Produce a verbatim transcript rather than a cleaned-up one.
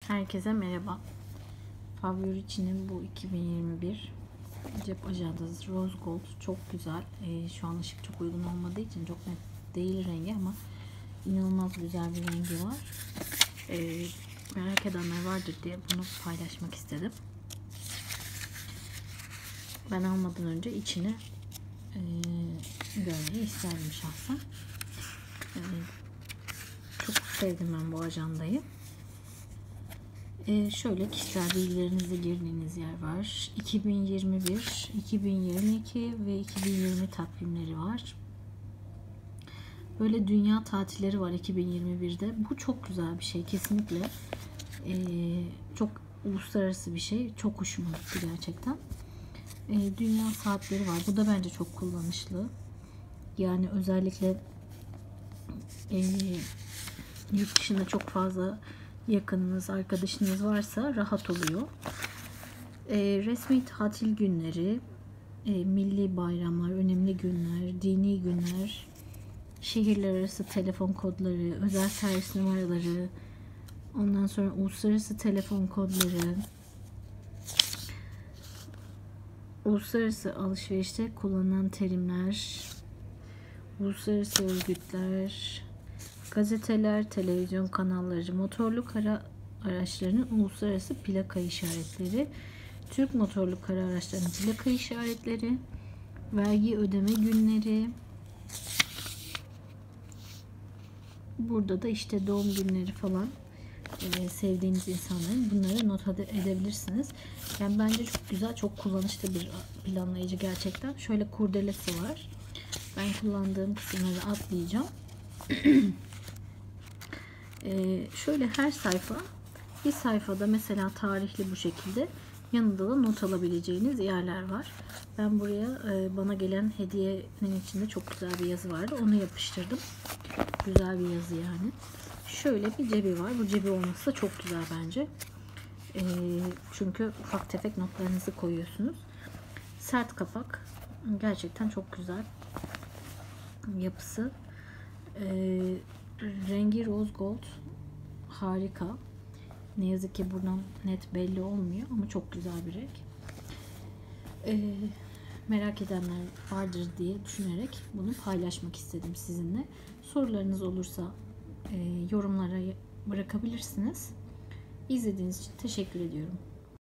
Herkese merhaba. Favorici'nin bu iki bin yirmi bir cep ajandası Rose Gold çok güzel. Ee, şu an ışık çok uygun olmadığı için çok net değil rengi ama inanılmaz güzel bir rengi var. Ee, merak edenler vardır diye bunu paylaşmak istedim. Ben almadan önce içini e, görmeyi isterdim şahsen. Ee, çok sevdim ben bu ajandayı. Ee, şöyle kişisel bilgilerinizi girdiğiniz yer var. iki bin yirmi bir, iki bin yirmi iki ve iki bin yirmi takvimleri var. Böyle dünya tatilleri var iki bin yirmi birde. Bu çok güzel bir şey kesinlikle. Ee, çok uluslararası bir şey. Çok hoşuma gitti gerçekten. Ee, dünya saatleri var. Bu da bence çok kullanışlı. Yani özellikle e, yurt dışında çok fazla yakınınız, arkadaşınız varsa rahat oluyor. E, resmi tatil günleri, e, milli bayramlar, önemli günler, dini günler, şehirler arası telefon kodları, özel servis numaraları, ondan sonra uluslararası telefon kodları, uluslararası alışverişte kullanılan terimler, uluslararası örgütler, gazeteler, televizyon kanalları, motorlu kara araçlarının uluslararası plaka işaretleri, Türk motorlu kara araçlarının plaka işaretleri, vergi ödeme günleri, burada da işte doğum günleri falan, e, sevdiğiniz insanların bunları not edebilirsiniz. Yani bence çok güzel, çok kullanışlı bir planlayıcı gerçekten. Şöyle kurdelesi var. Ben kullandığım kısımları atlayacağım. Ee, şöyle her sayfa, bir sayfada mesela tarihli bu şekilde, yanında da not alabileceğiniz yerler var. Ben buraya e, bana gelen hediyenin içinde çok güzel bir yazı vardı. Onu yapıştırdım. Güzel bir yazı yani. Şöyle bir cebi var. Bu cebi olması da çok güzel bence. E, çünkü ufak tefek notlarınızı koyuyorsunuz. Sert kapak. Gerçekten çok güzel yapısı. E, rengi rose gold. Harika. Ne yazık ki buradan net belli olmuyor ama çok güzel bir renk. Ee, merak edenler vardır diye düşünerek bunu paylaşmak istedim sizinle. Sorularınız olursa e, yorumlara bırakabilirsiniz. İzlediğiniz için teşekkür ediyorum.